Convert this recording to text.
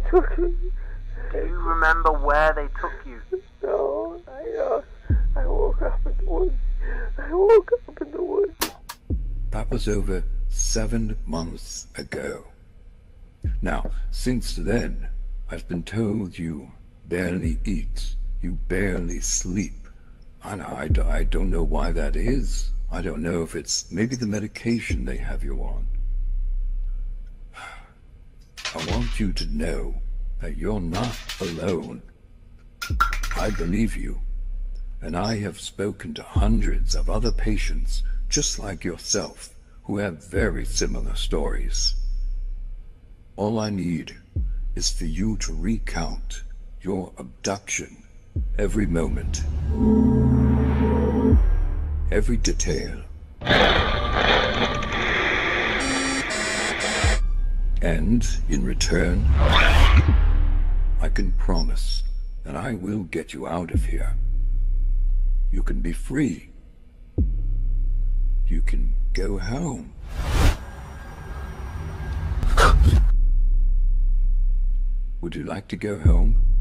took me. Do you remember where they took you? No, I woke up in the woods. I woke up in the woods. That was over 7 months ago. Now, since then, I've been told you barely eat, you barely sleep. And I don't know why that is. I don't know if it's maybe the medication they have you on. I want you to know that you're not alone. I believe you, and I have spoken to hundreds of other patients just like yourself who have very similar stories. All I need is for you to recount your abduction every moment, every detail. And in return, I can promise that I will get you out of here. You can be free. You can go home. Would you like to go home?